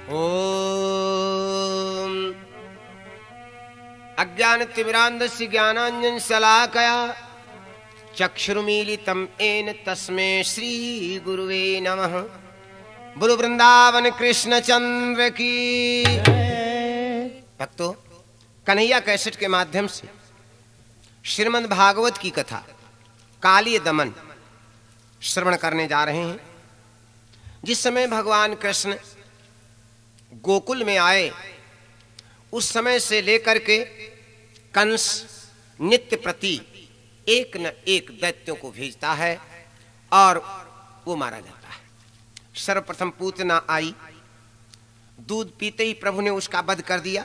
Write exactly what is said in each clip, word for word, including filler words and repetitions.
ओम अज्ञानतिमिरान्धस्य ज्ञानाञ्जनशलाकया चक्षुरुमीलितं येन तस्मै श्री गुरुवे नमः। बोलो वृंदावन कृष्ण चंद्र की। भक्तों, कन्हैया कैसेट के माध्यम से श्रीमद् भागवत की कथा काली दमन श्रवण करने जा रहे हैं। जिस समय भगवान कृष्ण गोकुल में आए उस समय से लेकर के कंस नित्य प्रति एक न एक दैत्यों को भेजता है और वो मारा जाता है। सर्वप्रथम पूतना आई, दूध पीते ही प्रभु ने उसका वध कर दिया।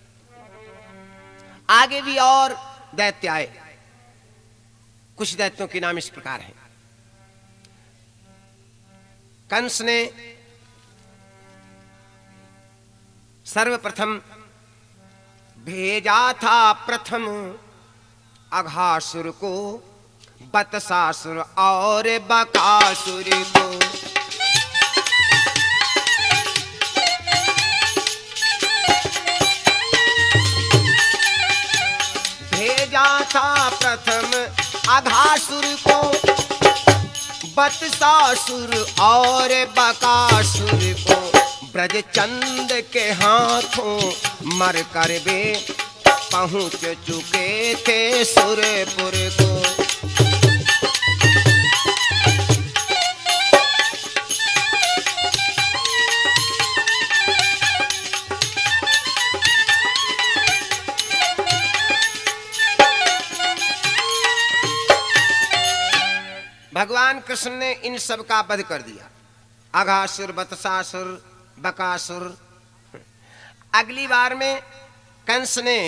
आगे भी और दैत्य आए। कुछ दैत्यों के नाम इस प्रकार हैं। कंस ने सर्वप्रथम भेजा था प्रथम अघासुर को, बतसासुर और बकासुर को। भेजा था प्रथम अघासुर को, बतसासुर और बकासुर को। ब्रजचंद के हाथों मर कर वे पहुंच चुके थे सुरपुर को। भगवान कृष्ण ने इन सब का वध कर दिया। अघासुर, बतसासुर, बकासुर। अगली बार में कंस ने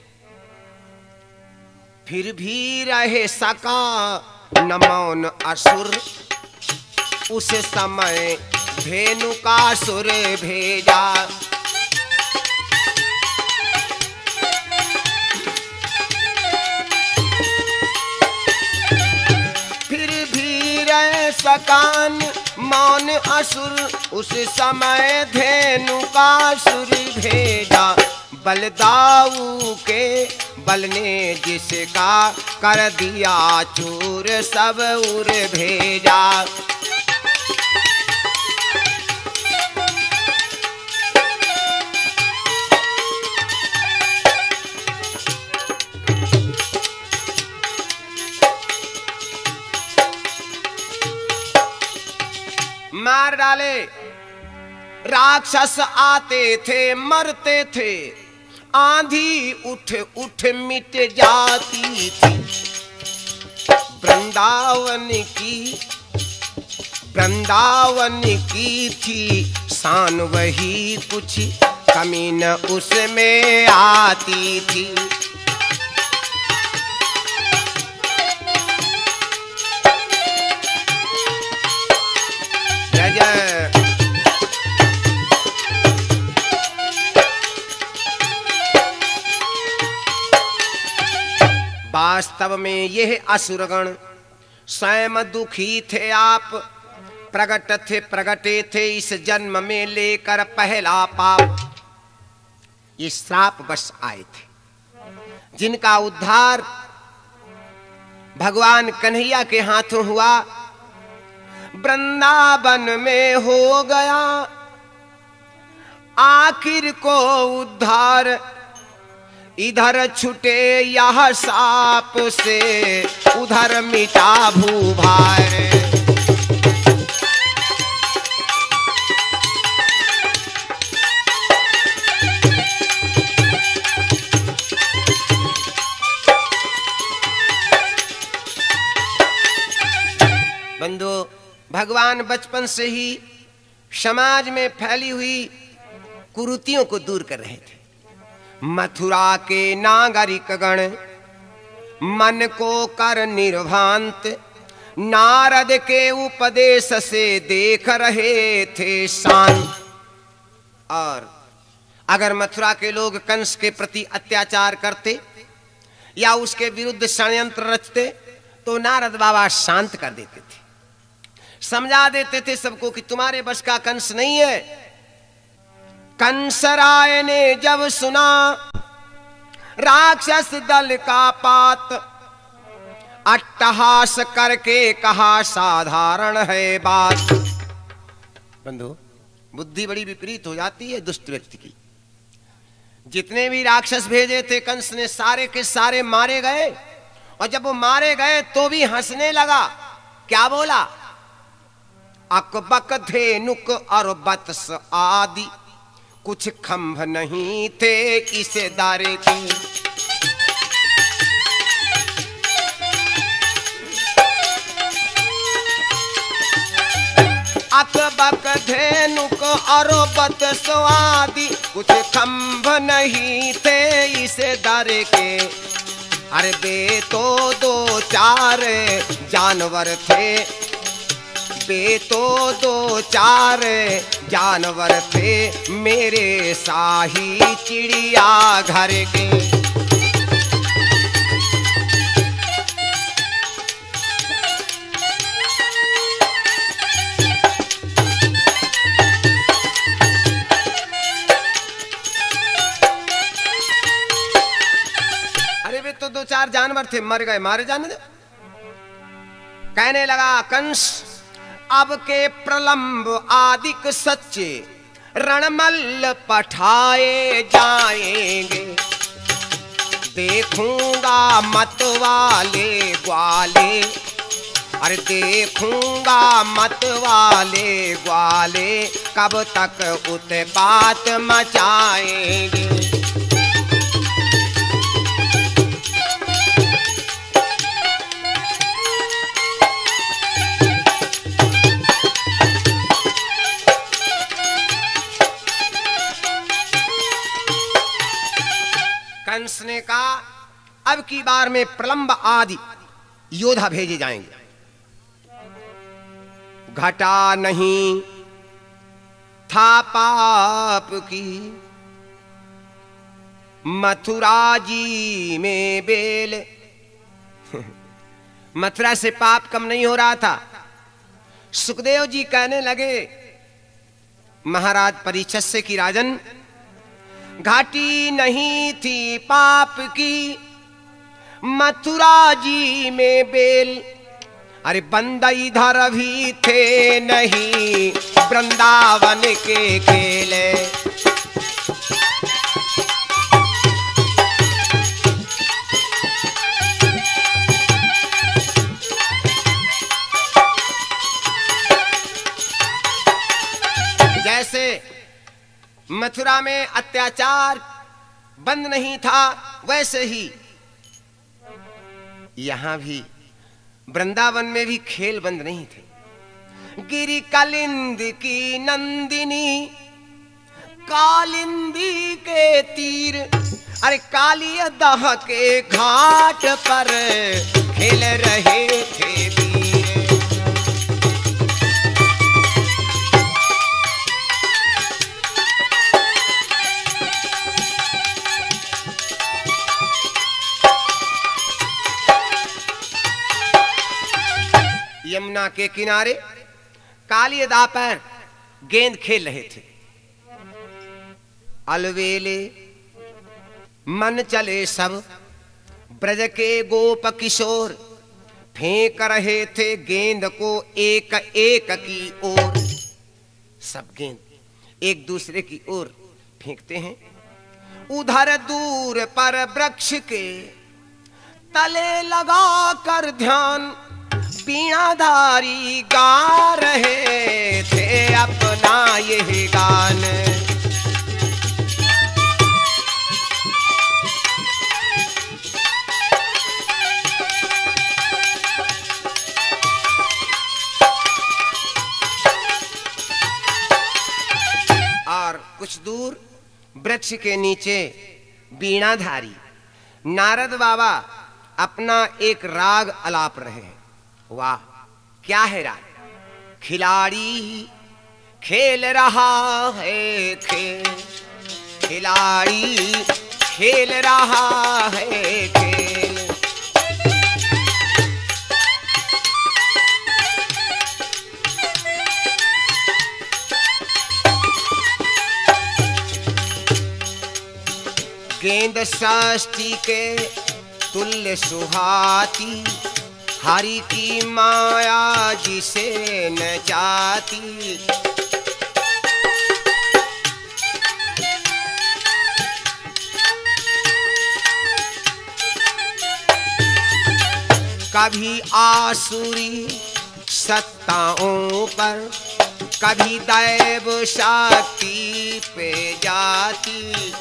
फिर भी रहे सका न मौन असुर, उस समय धेनुकासुर भेजा। सकान मौन असुर, उस समय धेनुकासुर भेजा। बलदाऊ के बल ने जिसका कर दिया चूर, सब उर भेजा। मार डाले। राक्षस आते थे मरते थे, आंधी उठ उठ मिट जाती थी। वृंदावन की वृंदावन की थी शान, वही कुछ कमी न उसमें आती थी। वास्तव में यह असुरगण स्वयं दुखी थे। आप प्रकट थे प्रगटे थे इस जन्म में लेकर पहला पाप। ये श्राप बस आए थे, जिनका उद्धार भगवान कन्हैया के हाथों हुआ। वृंदावन में हो गया आखिर को उद्धार। इधर छुटे यह साप से, उधर मिटा भूभार। बंधु, भगवान बचपन से ही समाज में फैली हुई कुरीतियों को दूर कर रहे थे। मथुरा के नागरिक गण मन को कर निर्भांत, नारद के उपदेश से देख रहे थे शांत। और अगर मथुरा के लोग कंस के प्रति अत्याचार करते या उसके विरुद्ध षड्यंत्र रचते तो नारद बाबा शांत कर देते थे, समझा देते थे सबको कि तुम्हारे बस का कंस नहीं है। कंसराय ने जब सुना राक्षस दल का पात, अट्टहास करके कहा साधारण है बात। बंधु, बुद्धि बड़ी विपरीत हो जाती है दुष्ट व्यक्ति की। जितने भी राक्षस भेजे थे कंस ने, सारे के सारे मारे गए, और जब वो मारे गए तो भी हंसने लगा। क्या बोला? अकबक धेनुक और बत्स आदि कुछ खंभ नहीं थे इसे दारे के। अकबक धेनुक और बत्स आदि कुछ खंभ नहीं थे इसे दारे के। अरे बे तो दो चार जानवर थे, बे तो दो चार जानवर थे मेरे शाही चिड़िया घर के। तो दो चार जानवर थे, मर गए, मारे जाने दो। कहने लगा कंस, अब के प्रलंब आदिक सच्चे रणमल्ल पठाए जाएंगे। देखूंगा मत वाले ग्वाले, अरे देखूंगा मत वाले ग्वाले कब तक उत्पात मचाएंगे। कंस ने कहा, अब की बार में प्रलंब आदि योद्धा भेजे जाएंगे। घटा नहीं था पाप की मथुरा जी में बेल। मथुरा से पाप कम नहीं हो रहा था। सुखदेव जी कहने लगे महाराज परीक्षित से कि राजन, घाटी नहीं थी पाप की मथुरा जी में बेल। अरे बंदा इधर भी थे नहीं वृंदावन के खेले। जैसे मथुरा में अत्याचार बंद नहीं था, वैसे ही यहां भी वृंदावन में भी खेल बंद नहीं थे। गिरी कालिंद की नंदिनी कालिंदी के तीर, अरे कालिया दह के घाट पर खेल रहे थे वीर। यमुना के किनारे कालियदा पर गेंद खेल रहे थे। अलवेले मन चले सब ब्रज के गोप किशोर, फेंक रहे थे गेंद को एक एक की ओर। सब गेंद एक दूसरे की ओर फेंकते हैं। उधर दूर पर वृक्ष के तले लगा कर ध्यान वीणाधारी गा रहे थे अपना यही गान। और कुछ दूर वृक्ष के नीचे वीणाधारी नारद बाबा अपना एक राग अलाप रहे हैं। वाह, क्या है राग? खिलाड़ी खेल रहा है खेल, खिलाड़ी खेल रहा है खेल। गेंद षष्ठी के तुल्य सुहाती, हरि की माया जिसे न जाती। कभी आसुरी सत्ताओं पर, कभी दैव शक्ति पे जाती।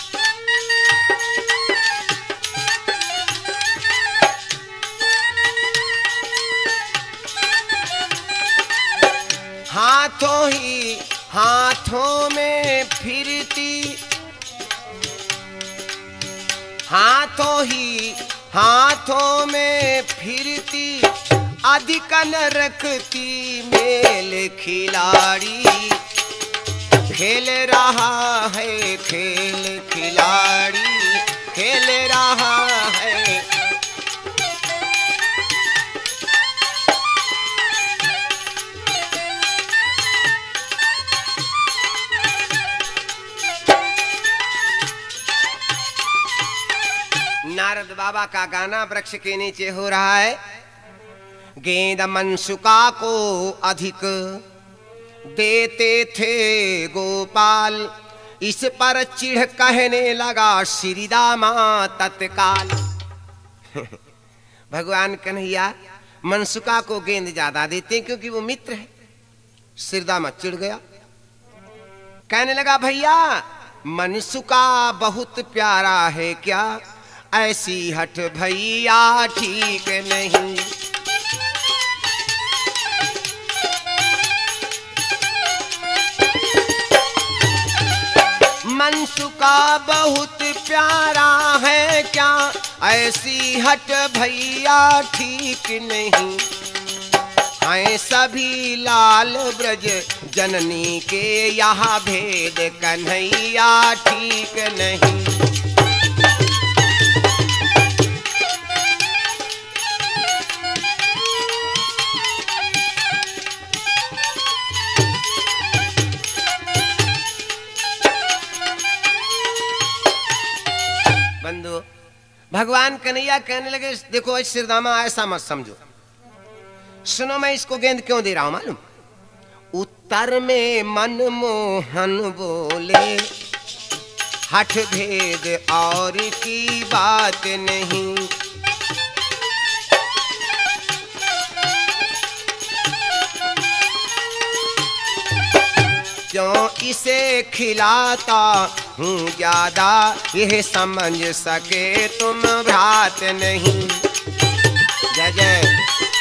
हाथों ही हाथों में फिरती, हाथों ही हाथों में फिरती, अधिक न रखती मेल खिलाड़ी। खेल रहा है खेल खिलाड़ी, खेल रहा है। नारद बाबा का गाना वृक्ष के नीचे हो रहा है। गेंद मनसुका को अधिक देते थे गोपाल, इस पर चिढ़ कहने लगा श्रीदामा तत्काल। भगवान कन्हैया मनसुका को गेंद ज्यादा देते हैं क्योंकि वो मित्र है। श्रीदामा चिढ़ गया, कहने लगा भैया मनसुका बहुत प्यारा है क्या, ऐसी हट भैया ठीक नहीं। मनसुका बहुत प्यारा है क्या, ऐसी हट भैया ठीक नहीं। हैं सभी लाल ब्रज जननी के, यहाँ भेद कन्हैया ठीक नहीं। बंधु भगवान कन्हैया कहने लगे देखो श्रीदामा ऐसा मत समझो, सुनो मैं इसको गेंद क्यों दे रहा हूं मालूम। उत्तर में मनमोहन बोले, हठ भेद और की बात नहीं। क्यों इसे खिलाता हूँ ज्यादा, यह समझ सके तुम भ्रात नहीं। जय जय।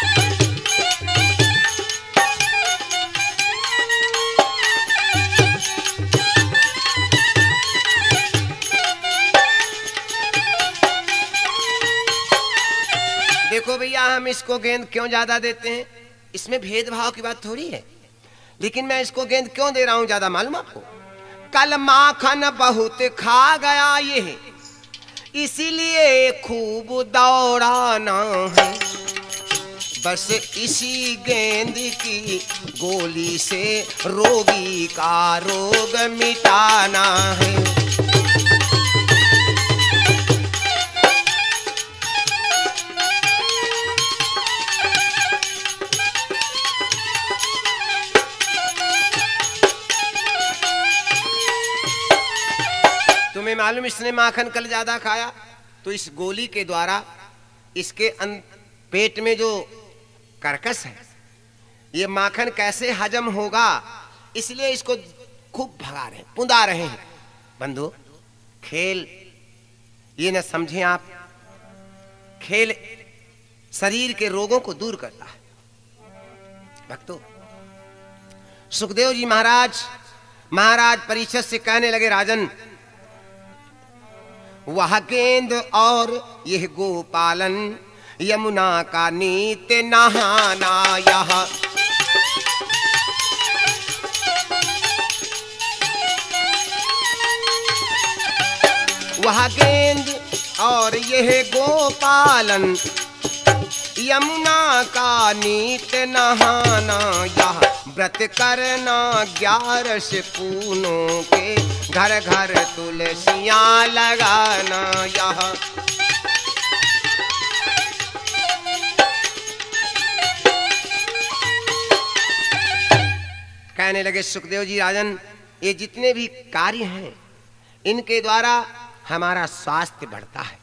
देखो भैया हम इसको गेंद क्यों ज्यादा देते हैं, इसमें भेदभाव की बात थोड़ी है, लेकिन मैं इसको गेंद क्यों दे रहा हूं ज्यादा मालूम आपको। कल माखन बहुत खा गया ये, इसीलिए खूब दौड़ाना है। बस इसी गेंद की गोली से रोगी का रोग मिटाना है। तुम्हें मालूम इसने माखन कल ज्यादा खाया, तो इस गोली के द्वारा इसके पेट में जो कर्कश है, ये माखन कैसे हजम होगा, इसलिए इसको खूब भगा रहे हैं, पुंदा रहे हैं। बंधु खेल ये न समझें आप, खेल शरीर के रोगों को दूर करता है। भक्तों सुखदेव जी महाराज महाराज परीक्षित से कहने लगे, राजन वह गेंद और यह गोपालन, यमुना का नित्य नहाना यहाँ। वह गेंद और यह गोपालन, यमुना का नित्य नहाना यहाँ। व्रत करना ग्यारस पूनों के, घर घर तुलसियां लगाना यह। कहने लगे सुखदेव जी राजन, ये जितने भी कार्य हैं इनके द्वारा हमारा स्वास्थ्य बढ़ता है,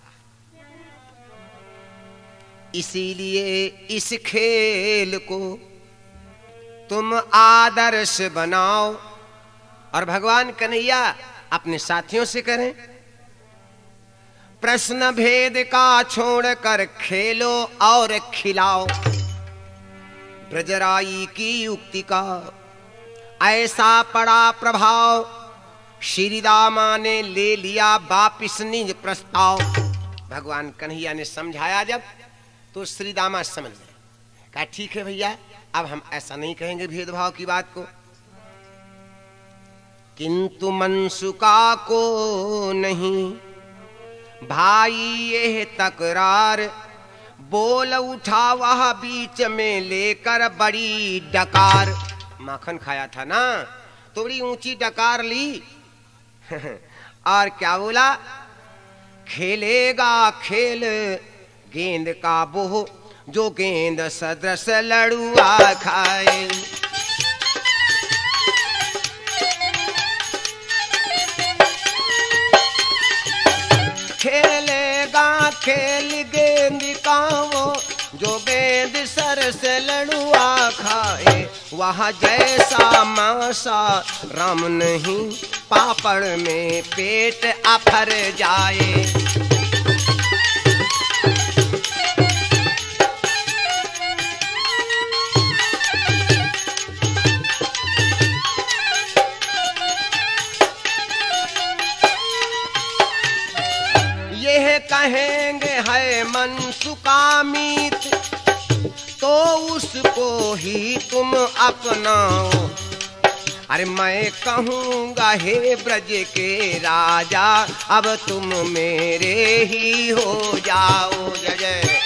इसीलिए इस खेल को तुम आदर्श बनाओ और भगवान कन्हैया अपने साथियों से करें। प्रश्न भेद का छोड़कर खेलो और खिलाओ। ब्रजराई की युक्ति का ऐसा पड़ा प्रभाव, श्री दामा ने ले लिया वापिस निज प्रस्ताव। भगवान कन्हैया ने समझाया जब, तो श्री दामा समझ गए, कहा ठीक है भैया, अब हम ऐसा नहीं कहेंगे भेदभाव की बात को। किंतु मनसुका को नहीं भाई ये तकरार, बोल उठा वह बीच में लेकर बड़ी डकार। माखन खाया था ना तो बड़ी ऊंची डकार ली और क्या बोला, खेलेगा खेल गेंद का वो, जो गेंद सदृश लड़ुआ खाए। खेलेगा खेल गेंद का वो, जो गेंद सर से लड़ुआ खाए। वह जैसा मासा राम नहीं, पापड़ में पेट अफर जाए। यह कहेंगे है मनसुका मीत, तो उसको ही तुम अपनाओ। अरे मैं कहूँगा हे ब्रज के राजा, अब तुम मेरे ही हो जाओ। जय जय।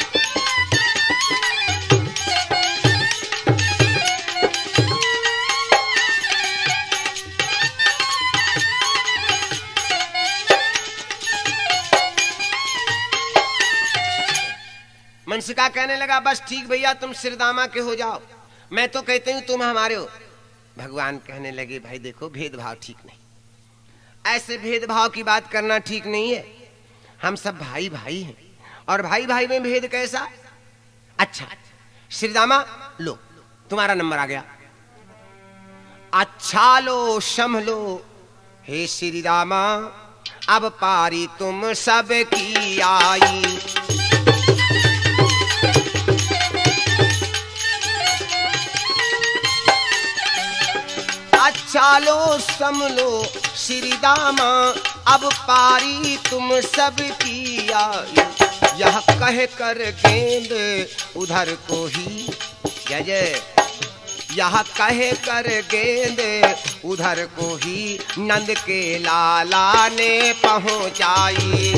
मनसिका कहने लगा बस ठीक भैया, तुम सिरदामा के हो जाओ, मैं तो कहते हूं तुम हमारे हो। भगवान कहने लगे भाई देखो भेदभाव ठीक नहीं, ऐसे भेदभाव की बात करना ठीक नहीं है। हम सब भाई भाई हैं, और भाई भाई में भेद कैसा। अच्छा सिरदामा लो, तुम्हारा नंबर आ गया। अच्छा लो संभलो हे सिरदामा, अब पारी तुम सब की आई। अच्छा लो समलो श्री दामा, अब पारी तुम सब की आई। यह कह कर गेंद उधर को ही, जय जय। यह कह कर गेंद उधर को ही, नंद के लाला ने पहुंचाई।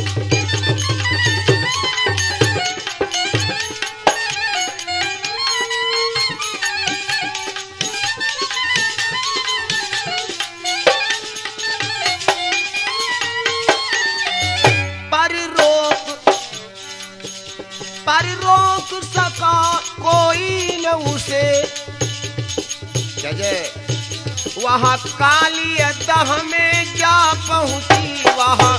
पर रोक सका कोई न उसे, जय जय। वहाँ काली दह में जा पहुंची, वहाँ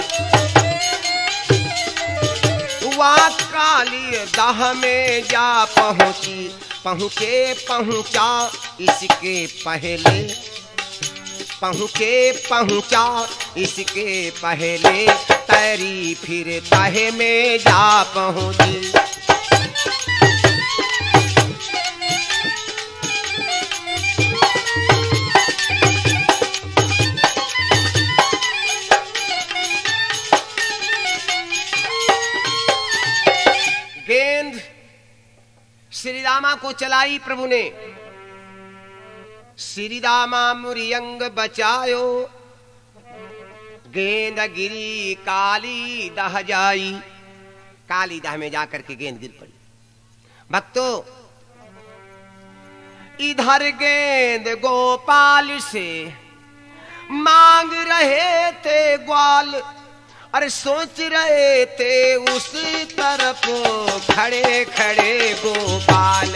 वहाँ काली दह में जा पहुंची। पहुँचे पहुँचा इसके पहले, पहुँचे पहुँचा इसके पहले, तैरी फिर तहे में जा पहुंची। गेंद श्री रामा को चलाई प्रभु ने। श्री रामा मुरियंग बचायो, गेंद गिरी काली दह जाई। काली दह में जाकर के गेंद गिर पड़ी। भक्तों इधर गेंद गोपाल से मांग रहे थे ग्वाल, अरे सोच रहे थे उस तरफ खड़े खड़े गोपाल।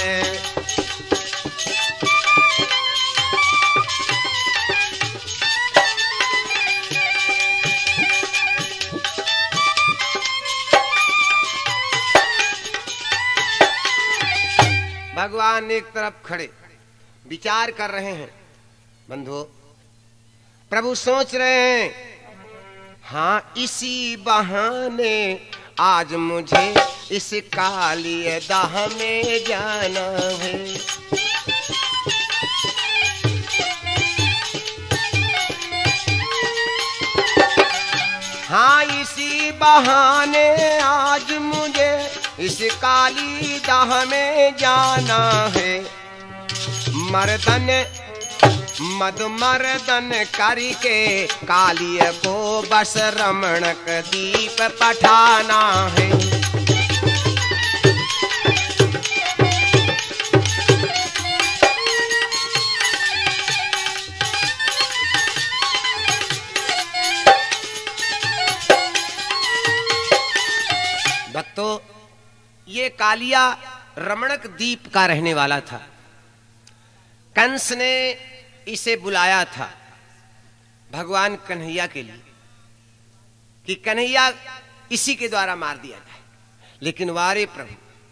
भगवान एक तरफ खड़े विचार कर रहे हैं। बंधुओं, प्रभु सोच रहे हैं, हाँ इसी बहाने आज मुझे इस काली दाह में जाना है। हाँ इसी बहाने आज मुझे इस काली दाह में जाना है। मर्दन मद मर्दन करके कालिय को बस रमणक दीप पठाना है। भक्तों, ये कालिया रमणक दीप का रहने वाला था। कंस ने इसे बुलाया था भगवान कन्हैया के लिए कि कन्हैया इसी के द्वारा मार दिया जाए। लेकिन वारे प्रभु,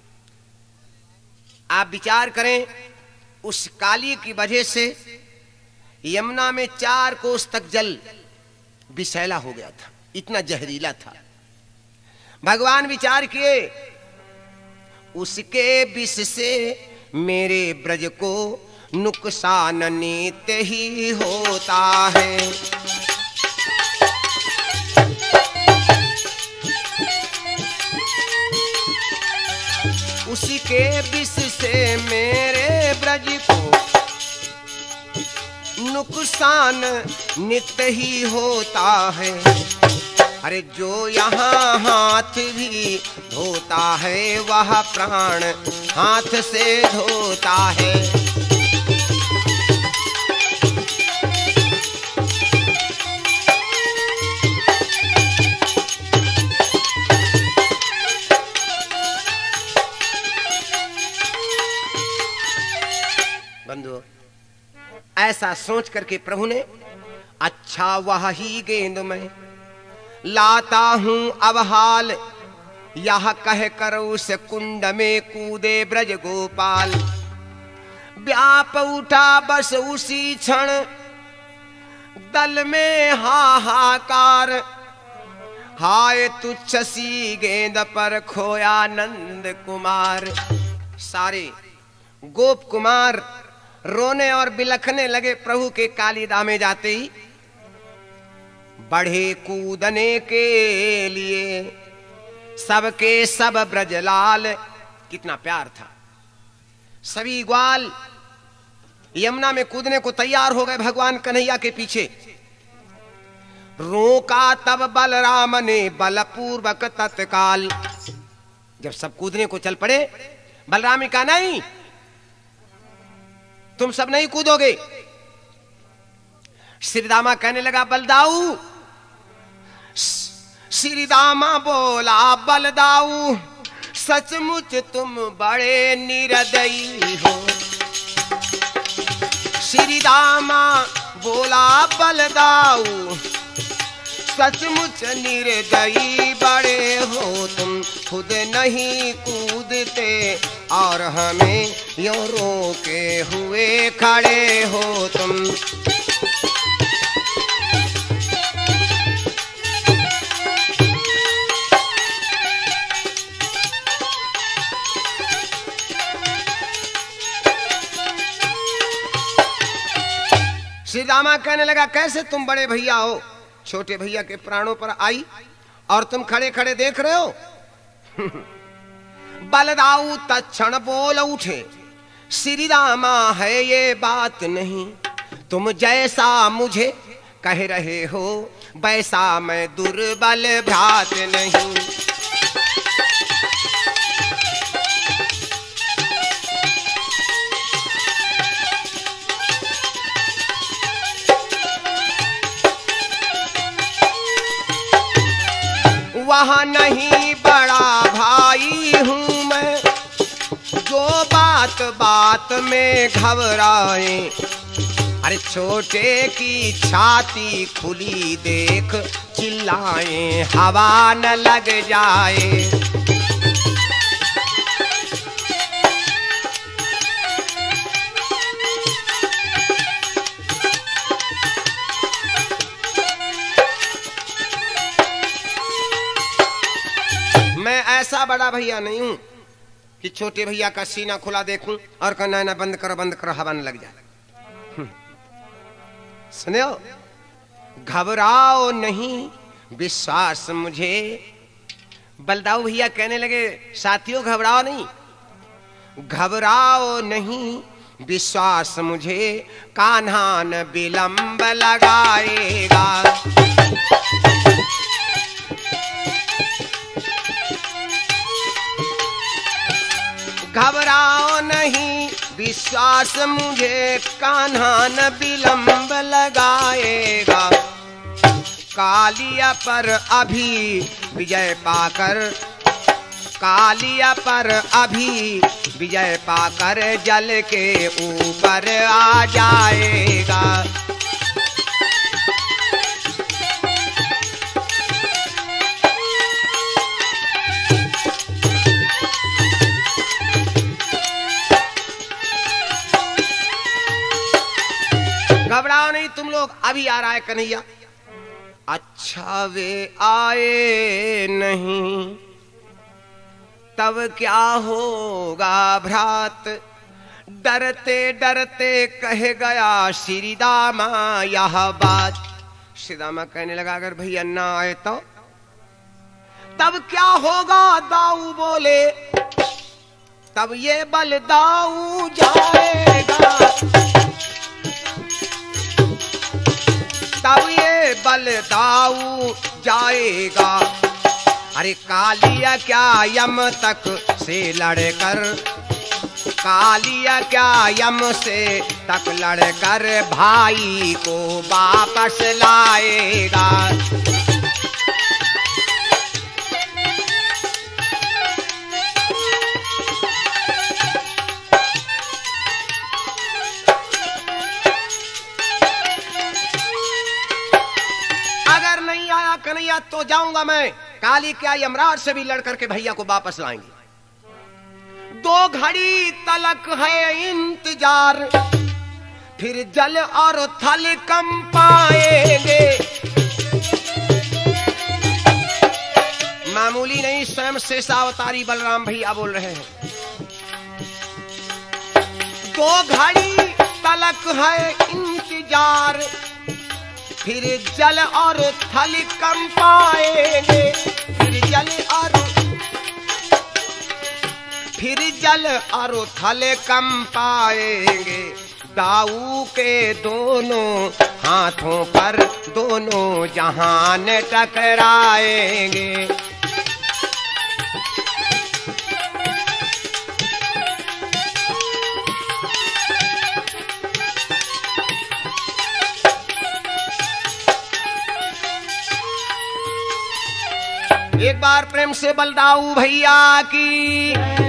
आप विचार करें, उस काली की वजह से यमुना में चार कोस तक जल विषैला हो गया था, इतना जहरीला था। भगवान विचार किए, उसके विष से मेरे ब्रज को नुकसान नित्य ही होता है। उसी के विष से मेरे ब्रज को नुकसान नित्य ही होता है। अरे जो यहाँ हाथ भी धोता है वह प्राण हाथ से धोता है। बंधुओं, ऐसा सोच करके प्रभु ने, अच्छा वह ही गेंद में लाता हूं अब हाल, यह कह कर उस कुंड में कूदे ब्रज गोपाल। व्याप उठा बस उसी क्षण दल में हाहाकार, हाय तुच्छ सी गेंद पर खोया नंद कुमार। सारे गोप कुमार रोने और बिलखने लगे प्रभु के कालिदा में जाते ही। बढ़े कूदने के लिए सबके सब ब्रजलाल, कितना प्यार था। सभी ग्वाल यमुना में कूदने को तैयार हो गए भगवान कन्हैया के पीछे। रोका तब बलराम ने बलपूर्वक तत्काल। जब सब कूदने को चल पड़े, बलराम ने कहा नहीं, तुम सब नहीं कूदोगे। श्रीदामा कहने लगा बलदाऊ। श्रीदामा बोला बलदाऊ, सचमुच तुम बड़े निर्दयी हो। श्रीदामा बोला बलदाऊ, सचमुच निर्दयी बड़े हो तुम। खुद नहीं कूदते और हमें यूं रोके हुए खड़े हो तुम। श्रीदामा कहने लगा कैसे तुम बड़े भैया हो, छोटे भैया के प्राणों पर आई और तुम खड़े खड़े देख रहे हो। बलदाऊ तत्क्षण बोल उठे, श्रीदामा है ये बात नहीं, तुम जैसा मुझे कह रहे हो वैसा मैं दुर्बल भ्रात नहीं। वह नहीं बड़ा भाई हूँ मैं, जो बात बात में घबराए। अरे छोटे की छाती खुली देख चिल्लाए, हवा न लग जाए। मैं ऐसा बड़ा भैया नहीं हूं कि छोटे भैया का सीना खुला देखूं और कहना ना बंद करो बंद करो, हवा न लग जाए। सुनो, घबराओ नहीं, विश्वास मुझे। बलदाऊ भैया कहने लगे, साथियों घबराओ नहीं, घबराओ नहीं, विश्वास मुझे, कान्हा न विलंब लगाएगा। घबराओ नहीं, विश्वास मुझे, कान्हा न विलंब लगाएगा। कालिया पर अभी विजय पाकर, कालिया पर अभी विजय पाकर जल के ऊपर आ जाएगा। घबराओ नहीं तुम लोग, अभी आ रहा है कन्हैया। अच्छा वे आए नहीं तब क्या होगा भ्रात, डरते डरते कह गया श्री दामा यह बात। श्री दामा कहने लगा, अगर भैया ना आए तो तब क्या होगा। दाऊ बोले, तब ये बल दाऊ जाएगा, तब ये बल दाऊ जाएगा। अरे कालिया क्या यम तक से लड़कर, कालिया क्या यम से तक लड़कर भाई को वापस लाएगा। कन्हैया तो जाऊंगा मैं, काली क्या यमराज से भी लड़ करके भैया को वापस लाएंगे। दो घड़ी तलक है इंतजार, फिर जल और थल कम पाएंगे। मामूली नहीं, स्वयं शेषावतारी बलराम भैया बोल रहे हैं। दो घड़ी तलक है इंतजार, फिर जल और थल कम पाएंगे। फिर जल और फिर जल और थल कम पाएंगे। दाऊ के दोनों हाथों पर दोनों जहान टकराएंगे। एक बार प्रेम से बलदाऊ भैया की